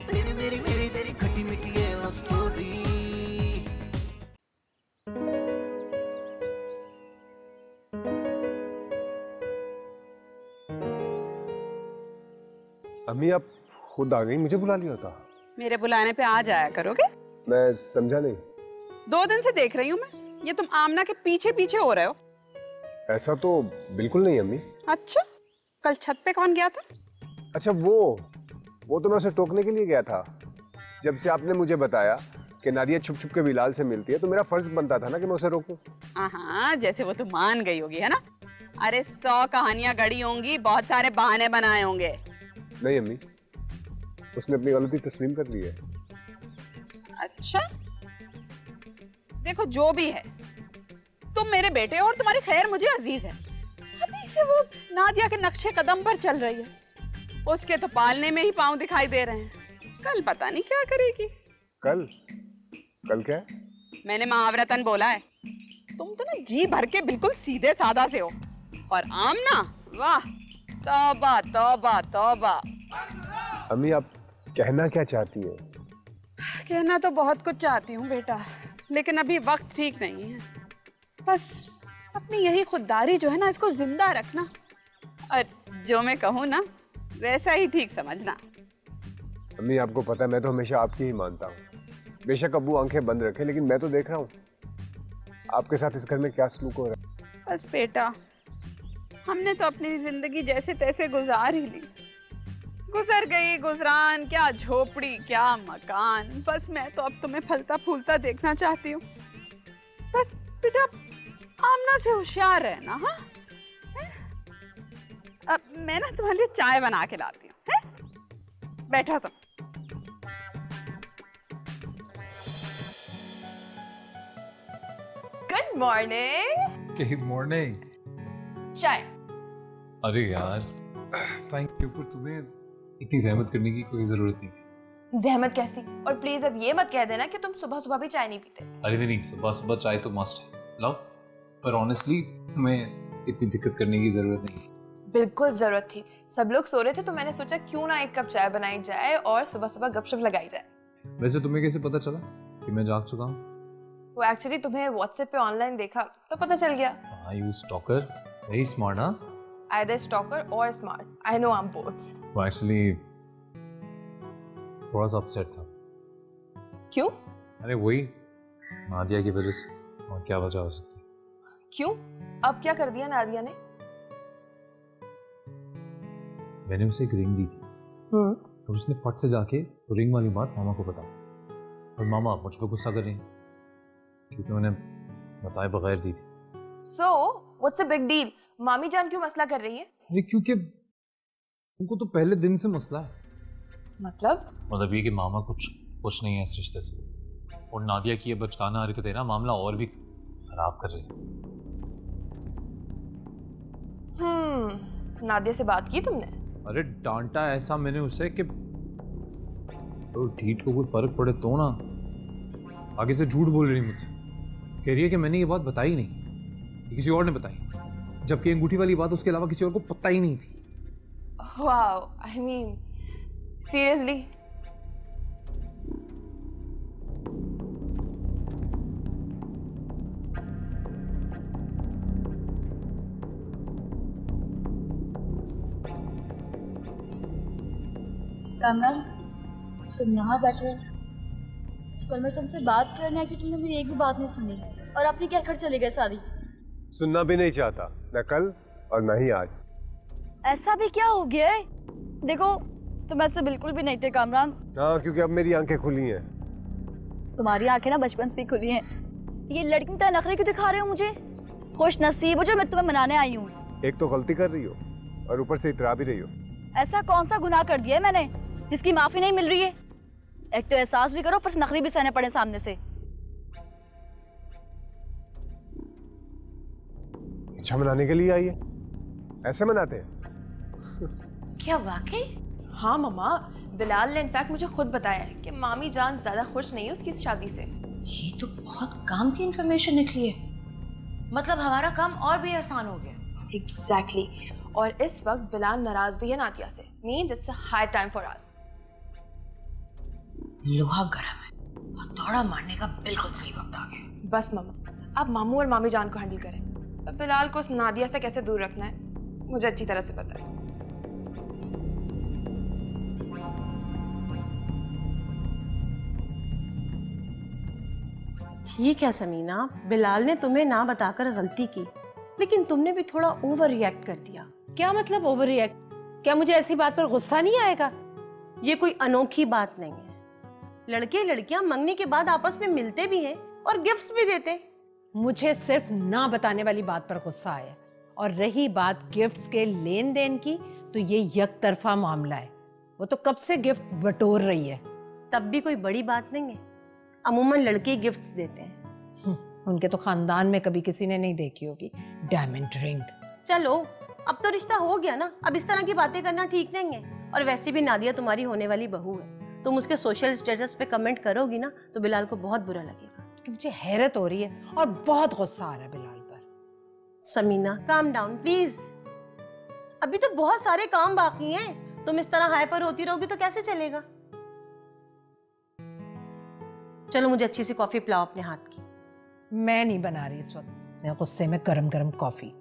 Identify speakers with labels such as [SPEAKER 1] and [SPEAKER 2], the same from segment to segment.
[SPEAKER 1] तेरी मेरी मेरी तेरी खट्टी मीठी ये लव स्टोरी।
[SPEAKER 2] अम्मी आप खुद आ गई, मुझे बुला लिया था।
[SPEAKER 3] मेरे बुलाने पे आ जाया करोगे?
[SPEAKER 2] मैं समझा नहीं।
[SPEAKER 3] 2 दिन से देख रही हूँ मैं, ये तुम आमना के पीछे पीछे हो रहे हो।
[SPEAKER 2] ऐसा तो बिल्कुल नहीं अम्मी।
[SPEAKER 3] अच्छा, कल छत पे कौन गया था?
[SPEAKER 2] अच्छा वो तो मैं उसे टोकने के लिए गया था। जब से आपने मुझे बताया कि नादिया छुप छुप के बिलाल से मिलती है तो मेरा फर्ज बनता था ना कि मैं उसे रोकूं।
[SPEAKER 3] हाँ, जैसे वो तो मान गई होगी, है ना? अरे 100 कहानियां गढ़ी होंगी, बहुत सारे बहाने बनाए होंगे।
[SPEAKER 2] नहीं अम्मी, उसने अपनी गलती तस्लीम कर ली है।
[SPEAKER 3] अच्छा, देखो जो भी है, तुम मेरे बेटे हो और तुम्हारी खैर मुझे अजीज है। अभी से वो नादिया के नक्शे कदम पर चल रही है, उसके तो पालने में ही पांव दिखाई दे रहे हैं। कल पता नहीं क्या करेगी।
[SPEAKER 2] कल क्या है?
[SPEAKER 3] मैंने महाव्रतन बोला है। तुम तो ना जी भर के बिल्कुल सीधे सादा से हो, और आमना, वाह, तौबा तौबा तौबा।
[SPEAKER 2] अम्मी आप कहना क्या चाहती है?
[SPEAKER 3] कहना तो बहुत कुछ चाहती हूँ बेटा, लेकिन अभी वक्त ठीक नहीं है। बस अपनी यही खुददारी जो है ना, इसको जिंदा रखना, और जो मैं कहूँ ना वैसा ही ठीक समझना।
[SPEAKER 2] अम्मी आपको पता है मैं तो हमेशा आपकी ही मानता हूँ। बेशक अब्बू आंखें बंद रखे, लेकिन मैं तो देख रहा हूँ आपके साथ इस घर में क्या सलूक हो रहा है।
[SPEAKER 3] बस बेटा, हमने तो अपनी जिंदगी जैसे तैसे गुजार ही ली। गुजर गई गुजरान, क्या झोपड़ी क्या मकान। बस मैं तो अब तुम्हें फलता फूलता देखना चाहती हूँ। बस बेटा आमना से होशियार रहना। हाँ, अब मैं ना तुम्हारे लिए चाय बना के लाती हूँ। बैठा तुम।
[SPEAKER 4] Good morning.
[SPEAKER 5] Good morning.
[SPEAKER 4] चाय।
[SPEAKER 5] अरे यार, थैंक यू, पर तुम्हें इतनी जहमत करने की कोई जरूरत नहीं थी।
[SPEAKER 4] जहमत कैसी? और प्लीज अब ये मत कह देना कि तुम सुबह सुबह भी चाय नहीं पीते।
[SPEAKER 5] अरे नहीं, सुबह सुबह चाय तो मस्ट है, लाओ। पर ऑनेस्टली तुम्हें इतनी दिक्कत करने की जरूरत नहीं थी।
[SPEAKER 4] बिल्कुल जरूरत थी। सब लोग सो रहे थे तो मैंने सोचा क्यों ना 1 कप चाय बनाई जाए और सुबह सुबह गपशप लगाई जाए।
[SPEAKER 5] वैसे तुम्हें कैसे पता चला कि मैं जाग चुका हूँ?
[SPEAKER 4] वो एक्चुअली तुम्हें व्हाट्सएप पे ऑनलाइन देखा तो पता चल गया।
[SPEAKER 5] हाँ, यू स्टॉकर, वेरी स्मार्ट। हाँ,
[SPEAKER 4] Either stalker or smart. I know I'm both.
[SPEAKER 5] वो एक्चुअली थोड़ा सा अपसेट था।
[SPEAKER 4] क्यों?
[SPEAKER 5] अरे वही नादिया की वजह से, और क्या वजह हो सकती?
[SPEAKER 4] क्यों? अब क्या कर दिया नादिया ने?
[SPEAKER 5] मैंने उसे एक रिंग दी थी, और उसने फट से जाके रिंग वाली बात मामा को बता, और मामा मुझ पर गुस्सा कर रही हैं क्योंकि उन्हें बताए बगैर दी थी।
[SPEAKER 4] So, what's a big deal? मामी जान क्यों मसला कर रही है?
[SPEAKER 5] अरे क्योंकि उनको तो पहले दिन से मसला है।
[SPEAKER 4] मतलब
[SPEAKER 5] ये कि मामा कुछ खुश नहीं है इस रिश्ते से, और नादिया की ये बचकाना हरकतें ना मामला और भी खराब कर रही है।
[SPEAKER 4] नादिया से बात की तुमने?
[SPEAKER 5] अरे डांटा ऐसा मैंने उसे कि तो ढीठ को कोई फर्क पड़े तो ना। आगे से झूठ बोल रही मुझसे, कह रही है कि मैंने ये बात बताई नहीं, ये किसी और ने बताई, जबकि अंगूठी वाली बात उसके अलावा किसी और को पता ही नहीं थी।
[SPEAKER 4] Wow, I mean, seriously?
[SPEAKER 6] Kamran, तुम यहाँ बैठे हो? कल मैं तुमसे बात करने आई थी, तुमने मेरी एक भी बात नहीं सुनी, और अपनी क्या कर चले गए सारी।
[SPEAKER 2] सुनना भी नहीं चाहता, न कल और न ही आज।
[SPEAKER 6] ऐसा भी क्या हो गया है? देखो तुम ऐसे बिल्कुल भी नहीं थे कामरान।
[SPEAKER 2] हाँ, क्योंकि अब मेरी आंखें खुली हैं।
[SPEAKER 6] तुम्हारी आंखें ना बचपन से ही खुली हैं। ये लड़की की तरह नखरे क्यों दिखा रहे हो मुझे? खुश नसीब हो जो मैं तुम्हें मनाने आई हूँ।
[SPEAKER 2] एक तो गलती कर रही हो और ऊपर से इतरा भी रही हो।
[SPEAKER 6] ऐसा कौन सा गुनाह कर दिया है मैंने जिसकी माफी नहीं मिल रही है? एक तो एहसास भी करो, ऊपर से नखरी भी सहने पड़े सामने से।
[SPEAKER 2] अच्छा मनाने के लिए आई है? ऐसे मनाते हैं?
[SPEAKER 4] क्या वाकई? हाँ मम्मा, बिलाल ने इनफैक्ट मुझे खुद बताया है कि मामी जान ज्यादा खुश नहीं है उसकी शादी से।
[SPEAKER 7] ये तो बहुत काम की इंफॉर्मेशन निकली है। मतलब हमारा काम और भी आसान हो गया।
[SPEAKER 4] Exactly. और इस वक्त बिलाल नाराज भी है नादिया से। Means it's a high time for us.
[SPEAKER 7] लोहा गर्म है और दौड़ा मारने का बिल्कुल सही वक्त आ गया।
[SPEAKER 4] बस मम्मा, आप मामू और मामी जान को हैंडल करें। बिलाल को उस नादिया से कैसे दूर रखना है मुझे अच्छी तरह से पता है।
[SPEAKER 8] ठीक है समीना, बिलाल ने तुम्हें ना बताकर गलती की, लेकिन तुमने भी थोड़ा ओवर रिएक्ट कर दिया।
[SPEAKER 9] क्या मतलब ओवर रिएक्ट? क्या मुझे ऐसी बात पर गुस्सा नहीं आएगा?
[SPEAKER 8] ये कोई अनोखी बात नहीं है। लड़के लड़कियां मंगनी के बाद आपस में मिलते भी हैं और गिफ्ट्स भी देते हैं।
[SPEAKER 9] मुझे सिर्फ ना बताने वाली बात पर गुस्सा आया। और रही बात गिफ्ट्स के लेन देन की, तो ये यकतरफा मामला है। वो तो कब से गिफ्ट बटोर रही है।
[SPEAKER 8] तब भी कोई बड़ी बात नहीं है। अमूमन लड़के गिफ्ट्स देते हैं।
[SPEAKER 9] उनके तो खानदान में कभी किसी ने नहीं देखी होगी डायमंड रिंग।
[SPEAKER 8] चलो, अब तो रिश्ता हो गया ना, अब इस तरह की बातें करना ठीक नहीं है। और वैसे भी नादिया तुम्हारी होने वाली बहू है, तुम उसके सोशल स्टेटस पे कमेंट करोगी ना तो बिलाल को बहुत बुरा लगेगा।
[SPEAKER 9] कि मुझे हैरत हो रही है और बहुत गुस्सा आ रहा है बिलाल पर।
[SPEAKER 8] Samina, calm down please. अभी तो बहुत सारे काम बाकी हैं। तुम इस तरह हाइपर होती रहोगी तो कैसे चलेगा? चलो, मुझे अच्छी सी कॉफी पिलाओ अपने हाथ की।
[SPEAKER 9] मैं नहीं बना रही इस वक्त, मैं गुस्से में गरम गरम कॉफी।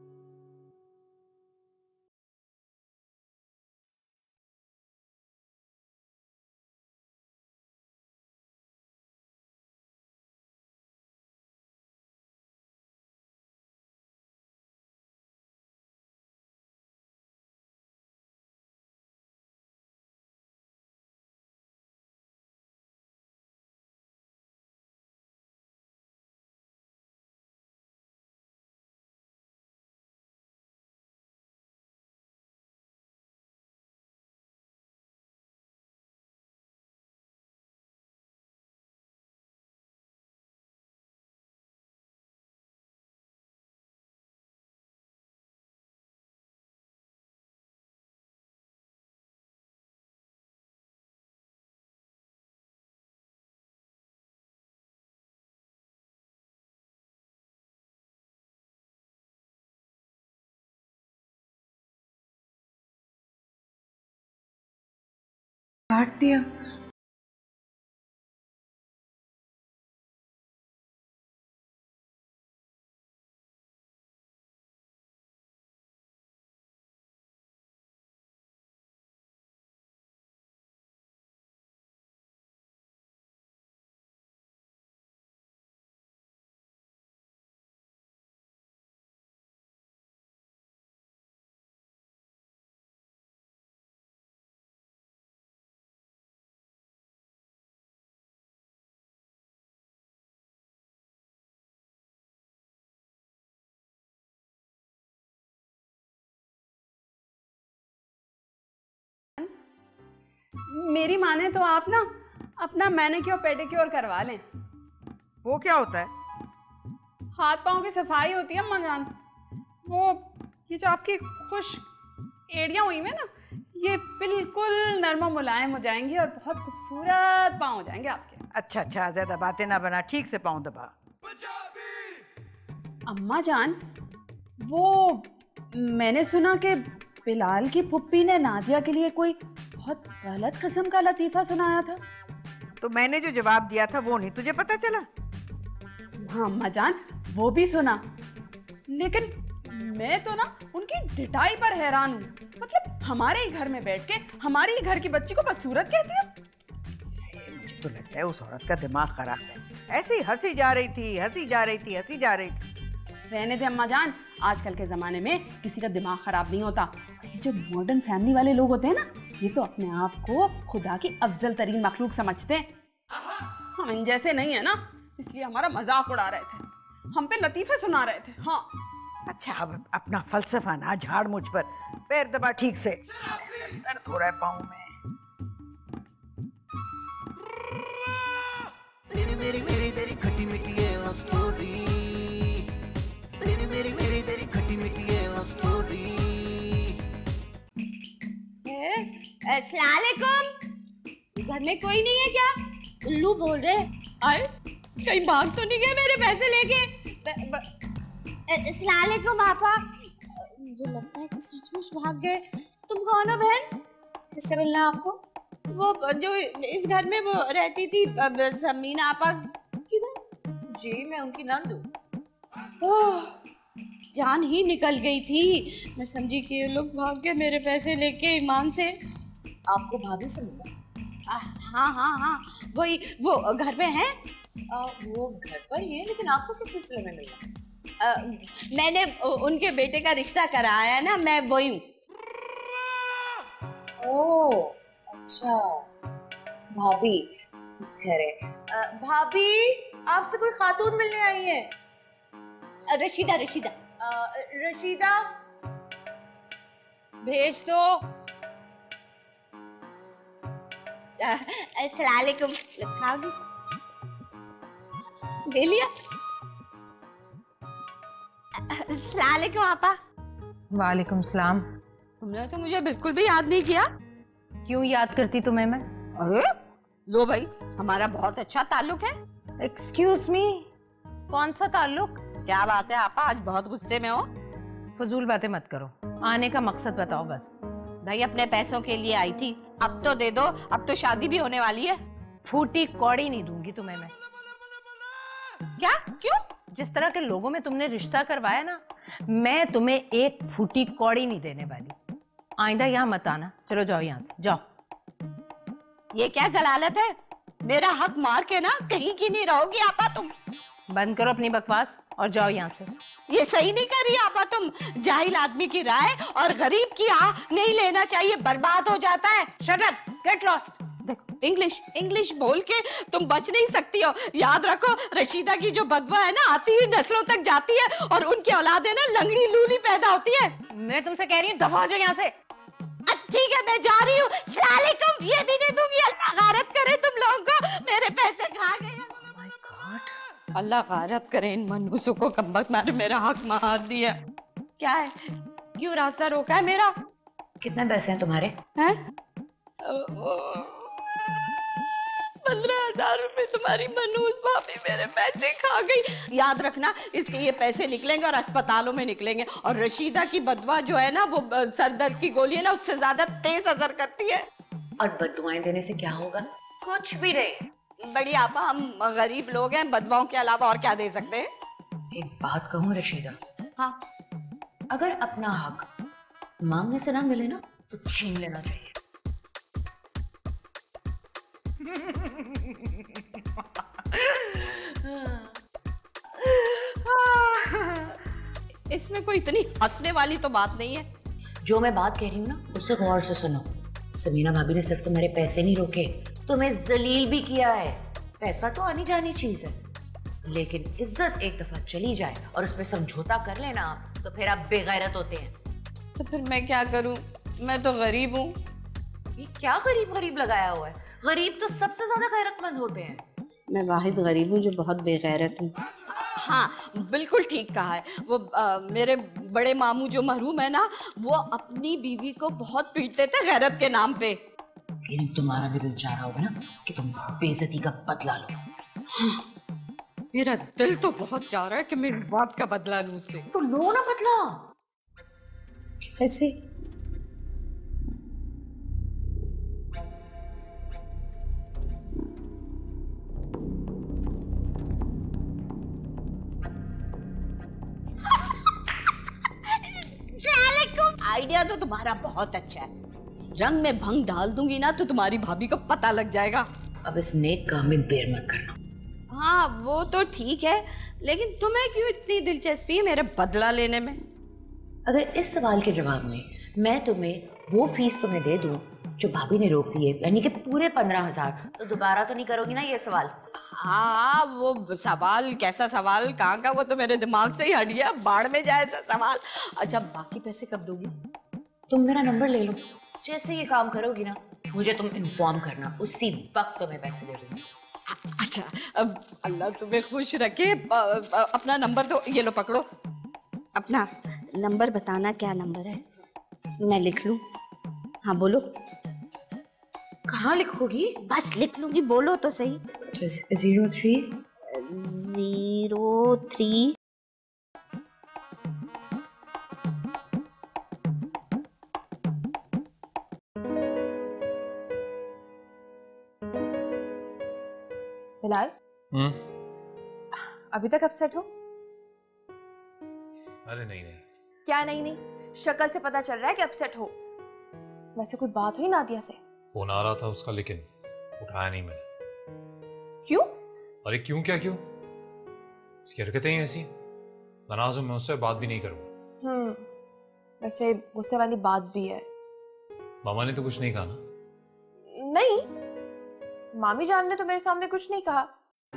[SPEAKER 4] काट दिया।
[SPEAKER 3] मेरी माने तो आप ना अपना मैनिक्योर पेडिक्योर करवा लें।
[SPEAKER 10] वो क्या होता है?
[SPEAKER 3] हाथ पाँव की सफाई होती है अम्मा जान। वो ये जो आपकी खुश एड़ियाँ हुई हैं ना, ये बिल्कुल नरम मुलायम हो जाएंगी और बहुत खूबसूरत पाँव हो जाएंगे आपके।
[SPEAKER 10] अच्छा अच्छा, ज्यादा बातें ना बना, ठीक से पाँव दबा।
[SPEAKER 3] अम्मा जान, वो मैंने सुना कि बिलाल की फुप्पी ने नादिया के लिए कोई बहुत गलत किस्म का लतीफा सुनाया था।
[SPEAKER 10] तो मैंने जो जवाब दिया था वो नहीं तुझे पता चला?
[SPEAKER 3] हाँ अम्मा जान, वो भी सुना, लेकिन मैं तो ना उनकी डिटाई पर हैरान हूँ। मतलब हमारे ही घर में बैठ के हमारे ही घर की बच्ची को बदसूरत कहती है।
[SPEAKER 10] मुझे तो लगता है उस औरत का दिमाग खराब है। ऐसे ही हंसी जा रही थी, हंसी जा रही थी, हंसी जा रही थी।
[SPEAKER 3] रहने दे अम्मा जान, आजकल के ज़माने में किसी का दिमाग ख़राब नहीं होता। ये जो मॉडर्न फैमिली वाले लोग होते हैं ना, ये तो अपने आप को खुदा की अफजल तरीन मखलूक समझते हैं। हम इन जैसे नहीं है ना, इसलिए हमारा मजाक उड़ा रहे थे, हम पे लतीफ़े सुना रहे थे। हाँ
[SPEAKER 10] अच्छा, अब अपना फलसफा ना झाड़ मुझ पर। पैर दबा ठीक से, दर्द हो रहा है पाँव में।
[SPEAKER 1] तेरी खट्टी मीठी है लव स्टोरी। तेरी खट्टी मीठी है लव स्टोरी।
[SPEAKER 11] अस्सलाम वालेकुम। घर में कोई नहीं है क्या? उल्लू बोल रहे। अरे कहीं भाग तो नहीं गए मेरे पैसे लेके? अस्सलाम वालेकुम आपा। मुझे लगता है कि सचमुच भाग गए। तुम कौन हो बहन? किससे मिलना है आपको? वो जो इस घर में वो रहती थी समीना आपा किधर?
[SPEAKER 7] जी मैं उनकी नंद हूँ।
[SPEAKER 11] ओह, जान ही निकल गई थी। मैं समझी कि ये लोग भाग के मेरे पैसे लेके ईमान से।
[SPEAKER 7] आपको भाभी से मिला?
[SPEAKER 11] हाँ हाँ हाँ, वही वो घर पे है।
[SPEAKER 7] वो घर पर ही है, लेकिन आपको किस सिलसिले में मिला?
[SPEAKER 11] मैंने उनके बेटे का रिश्ता कराया है ना, मैं वही हूँ।
[SPEAKER 7] ओह अच्छा, भाभी खैर है। भाभी आपसे कोई खातून मिलने आई है?
[SPEAKER 11] रशीदा रशीदा।
[SPEAKER 7] रशीदा भेज दो।
[SPEAKER 11] अस्सलाम वालेकुम। खाओगी? ले लिया। अस्सलाम वालेकुम आपा।
[SPEAKER 9] वालेकुम सलाम।
[SPEAKER 11] तुमने तो मुझे बिल्कुल भी याद नहीं किया।
[SPEAKER 9] क्यों याद करती तुम्हें मैं?
[SPEAKER 11] अरे लो भाई, हमारा बहुत अच्छा ताल्लुक है।
[SPEAKER 9] एक्सक्यूज मी, कौन सा ताल्लुक?
[SPEAKER 11] क्या बात है आपा, आज बहुत गुस्से में हो?
[SPEAKER 9] फजूल बातें मत करो, आने का मकसद बताओ बस।
[SPEAKER 11] भाई अपने पैसों के लिए आई थी, अब तो दे दो, अब तो शादी भी होने वाली है।
[SPEAKER 9] फूटी कौड़ी नहीं दूंगी तुम्हें मैं।
[SPEAKER 11] क्या? क्यों?
[SPEAKER 9] जिस तरह के लोगों में तुमने रिश्ता करवाया ना, मैं तुम्हें एक फूटी कौड़ी नहीं देने वाली। आइंदा यहाँ मत आना, चलो जाओ यहाँ से, जाओ।
[SPEAKER 11] ये क्या जलालत है? मेरा हक मार के ना कहीं की नहीं रहोगी आपा तुम।
[SPEAKER 9] बंद करो अपनी बकवास और जाओ यहाँ से।
[SPEAKER 11] ये सही नहीं कर रही आपा तुम। जाहिल आदमी की राय और गरीब की आह नहीं लेना चाहिए, बर्बाद हो जाता है।
[SPEAKER 9] Shut up, get lost.
[SPEAKER 11] देखो इंग्लिश इंग्लिश बोल के तुम बच नहीं सकती हो। याद रखो, रशीदा की जो बदवा है ना, आती ही नस्लों तक जाती है और उनकी औलादें ना लंगड़ी लूली पैदा होती है।
[SPEAKER 9] मैं तुमसे कह रही हूँ दफा हो जाओ यहाँ से।
[SPEAKER 11] ठीक है मैं जा रही हूँ। अस्सलाम वालेकुम। ये भी नहीं दूंगी। अल्लाह गारत करे तुम लोगों को, मेरे पैसे खा गए। अल्लाह गारत करे इन मनहूसों को, कम्बख्त मारे मेरा हक मार दिया। क्या है? क्यों रास्ता रोका है मेरा?
[SPEAKER 7] कितने पैसे हैं तुम्हारे?
[SPEAKER 11] हैं? 15,000 रुपए। तुम्हारी मनहूस भाभी मेरे पैसे खा गई। याद रखना, इसके ये पैसे निकलेंगे और अस्पतालों में निकलेंगे। और रशीदा की बदवा जो है ना, वो सरदर्द की गोली है ना, उससे ज्यादा तेज असर करती है।
[SPEAKER 7] और बददुआएं देने से क्या होगा? कुछ भी नहीं।
[SPEAKER 11] बड़ी आपा, हम गरीब लोग हैं, बदवाओं के अलावा और क्या दे सकते हैं?
[SPEAKER 7] एक बात कहूँ रशीदा,
[SPEAKER 11] हाँ,
[SPEAKER 7] अगर अपना हक मांगने से ना मिले ना, तो छीन लेना चाहिए।
[SPEAKER 11] इसमें कोई इतनी हंसने वाली तो बात नहीं है।
[SPEAKER 7] जो मैं बात कह रही हूँ ना, उसे गौर से सुनो। समीना भाभी ने सिर्फ तुम्हारे पैसे नहीं रोके, तुम्हें जलील भी किया है। पैसा तो आनी जानी चीज है, लेकिन इज्जत एक दफा चली जाए और उसमें समझौता कर लेना आप, तो फिर आप बेगैरत होते हैं।
[SPEAKER 11] तो फिर मैं क्या करूं? मैं तो गरीब हूँ।
[SPEAKER 7] ये क्या गरीब गरीब लगाया हुआ है? गरीब तो सबसे ज्यादा गैरतमंद होते हैं।
[SPEAKER 11] मैं वाहिद गरीब हूँ जो बहुत बेगैरत हूँ। हाँ बिल्कुल ठीक कहा है। वो मेरे बड़े मामू जो मरहूम है ना, वो अपनी बीवी को बहुत पीटते थे गैरत के नाम पे।
[SPEAKER 7] लेकिन तुम्हारा भी दिल चाह रहा होगा ना कि तुम इस बेइज्जती का बदला लो।
[SPEAKER 11] हाँ, मेरा दिल तो बहुत चाह रहा है कि मेरी बात का बदला लूं उससे।
[SPEAKER 7] तो लो ना बदला।
[SPEAKER 11] कैसे? आइडिया तो तुम्हारा बहुत अच्छा है। रंग में भंग डाल दूंगी ना, तो तुम्हारी भाभी को पता लग जाएगा।
[SPEAKER 7] अब इस नेक काम में देर मत करना।
[SPEAKER 11] हाँ वो तो ठीक है, लेकिन तुम्हें क्यों इतनी दिलचस्पी है मेरे बदला लेने में?
[SPEAKER 7] अगर इस सवाल के जवाब में मैं तुम्हें वो फीस तुम्हें दे दूं जो भाभी ने रोक दी है, यानी कि पूरे 15,000, तो दोबारा तो नहीं करोगी ना ये सवाल?
[SPEAKER 11] हाँ वो सवाल कैसा सवाल कहाँ का, वो तो मेरे दिमाग से ही हट गया। बाढ़ में जाए ऐसा सवाल। अच्छा बाकी पैसे कब दोगी?
[SPEAKER 7] तुम मेरा नंबर ले लो, जैसे ये काम करोगी ना मुझे तुम इन्फॉर्म करना, उसी वक्त तुम्हें पैसे दे दूंगी।
[SPEAKER 11] अच्छा अब अल्लाह तुम्हें खुश रखे। अपना नंबर तो ये लो, पकड़ो अपना नंबर। बताना क्या नंबर है, मैं लिख लूं? हाँ बोलो।
[SPEAKER 7] कहाँ लिखोगी?
[SPEAKER 11] बस लिख लूंगी, बोलो तो सही।
[SPEAKER 7] 03
[SPEAKER 11] 03
[SPEAKER 7] 03
[SPEAKER 4] बिलाल अभी तक अपसेट हो?
[SPEAKER 5] अरे नहीं नहीं।
[SPEAKER 4] क्या नहीं नहीं, शक्ल से पता चल रहा है कि अपसेट हो। वैसे कोई बात हुई नादिया से?
[SPEAKER 5] फोन आ रहा था उसका लेकिन उठाया नहीं मैंने।
[SPEAKER 4] क्यों?
[SPEAKER 5] अरे क्यों क्या क्यों, उसकी हरकतें ही ऐसी। नाराज हूं मैं उससे, बात भी नहीं करूंगा।
[SPEAKER 4] वैसे गुस्से वाली बात भी है।
[SPEAKER 5] मामा ने तो कुछ नहीं कहा ना?
[SPEAKER 4] नहीं, मामी जान ने तो मेरे सामने कुछ नहीं कहा।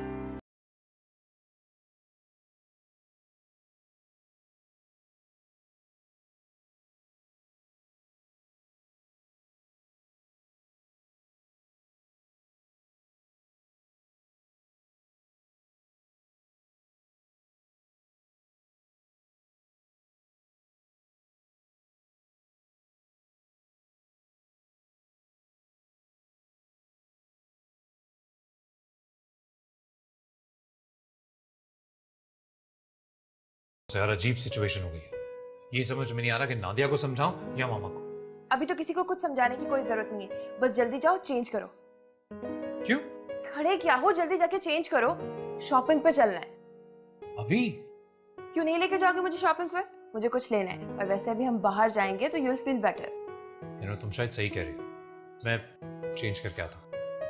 [SPEAKER 5] यार अजीब सिचुएशन हो गई है। ये समझ में नहीं आ रहा कि नादिया को समझाऊं या मामा को।
[SPEAKER 4] अभी तो किसी को कुछ समझाने की कोई जरूरत नहीं है, बस जल्दी जाओ चेंज करो।
[SPEAKER 5] क्यों?
[SPEAKER 4] खड़े क्या हो, जल्दी जाके चेंज करो, शॉपिंग पे चलना है।
[SPEAKER 5] अभी?
[SPEAKER 4] क्यों नहीं लेके जाओगे मुझे शॉपिंग पे? मुझे कुछ लेना है, और वैसे अभी हम बाहर जाएंगे तो यू विल फील बेटर।
[SPEAKER 5] तुम शायद सही कह रही हो, मैं चेंज करके आता हूं।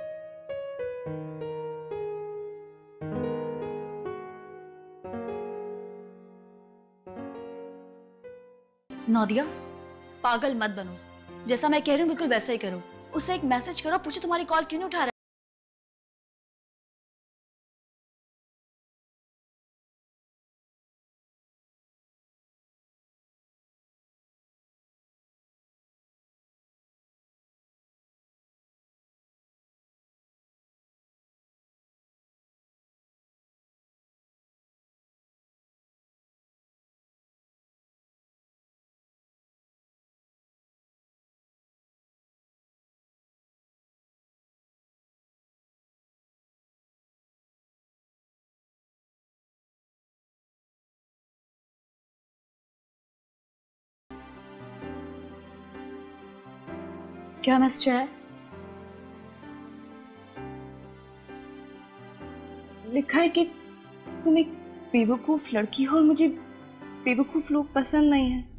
[SPEAKER 6] नादिया, पागल मत बनो, जैसा मैं कह रही हूँ बिल्कुल वैसा ही करो। उसे एक मैसेज करो, पूछो तुम्हारी कॉल क्यों नहीं उठा रहा। क्या मैसेज है?
[SPEAKER 12] लिखा है कि तुम एक बेवकूफ लड़की हो और मुझे बेवकूफ लोग पसंद नहीं है।